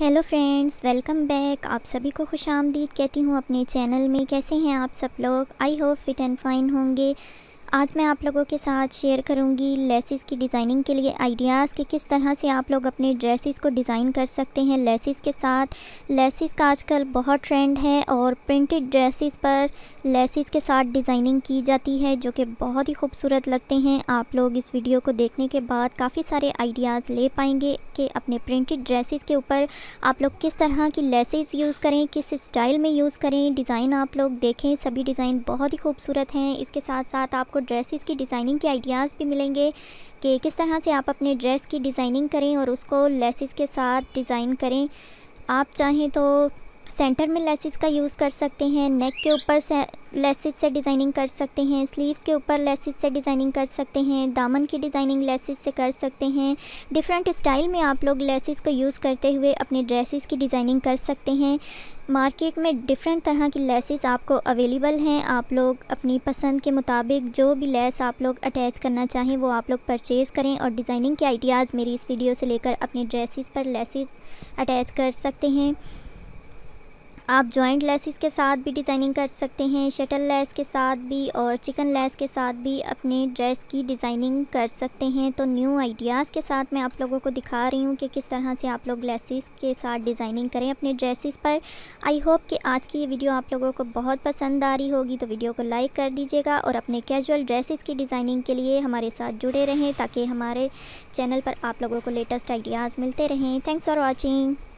Hello friends, welcome back. आप सभी को खुशामदीद कहती हूँ अपने चैनल में। कैसे हैं आप सब लोग? I hope fit and fine होंगे। आज मैं आप लोगों के साथ शेयर करूंगी लेसिस की डिज़ाइनिंग के लिए आइडियाज़ कि किस तरह से आप लोग अपने ड्रेसेस को डिज़ाइन कर सकते हैं लेसिस के साथ। लेसिस का आजकल बहुत ट्रेंड है और प्रिंटेड ड्रेसेस पर लेसिस के साथ डिज़ाइनिंग की जाती है जो कि बहुत ही खूबसूरत लगते हैं। आप लोग इस वीडियो को देखने के बाद काफ़ी सारे आइडियाज़ ले पाएंगे कि अपने प्रिंटेड ड्रेसेस के ऊपर आप लोग किस तरह की लेसिस यूज़ करें, किस स्टाइल में यूज़ करें। डिज़ाइन आप लोग देखें, सभी डिज़ाइन बहुत ही खूबसूरत हैं। इसके साथ साथ आपको ड्रेसेस की डिज़ाइनिंग के आइडियाज़ भी मिलेंगे कि किस तरह से आप अपने ड्रेस की डिज़ाइनिंग करें और उसको लेसिस के साथ डिज़ाइन करें। आप चाहें तो सेंटर में लेसिस का यूज़ कर सकते हैं, नेक के ऊपर से लेसिस से डिज़ाइनिंग कर सकते हैं, स्लीव्स के ऊपर लेसिस से डिज़ाइनिंग कर सकते हैं, दामन की डिज़ाइनिंग लेसिस से कर सकते हैं। डिफरेंट स्टाइल में आप लोग लेसिस को यूज़ करते हुए अपने ड्रेसेस की डिज़ाइनिंग कर सकते हैं। मार्केट में डिफरेंट तरह की लेसिस आपको अवेलेबल हैं। आप लोग अपनी पसंद के मुताबिक जो भी लेस आप लोग अटैच करना चाहें वो आप लोग परचेज़ करें और डिज़ाइनिंग के आइडियाज़ मेरी इस वीडियो से लेकर अपने ड्रेसेस पर लेसिस अटैच कर सकते हैं। आप जॉइंट लेसिस के साथ भी डिज़ाइनिंग कर सकते हैं, शटल लेस के साथ भी और चिकन लेस के साथ भी अपने ड्रेस की डिज़ाइनिंग कर सकते हैं। तो न्यू आइडियाज़ के साथ मैं आप लोगों को दिखा रही हूँ कि किस तरह से आप लोग लेसिस के साथ डिज़ाइनिंग करें अपने ड्रेसेस पर। आई होप कि आज की ये वीडियो आप लोगों को बहुत पसंद आ रही होगी, तो वीडियो को लाइक कर दीजिएगा और अपने कैजुअल ड्रेसेस की डिज़ाइनिंग के लिए हमारे साथ जुड़े रहें ताकि हमारे चैनल पर आप लोगों को लेटेस्ट आइडियाज़ मिलते रहें। Thanks for watching.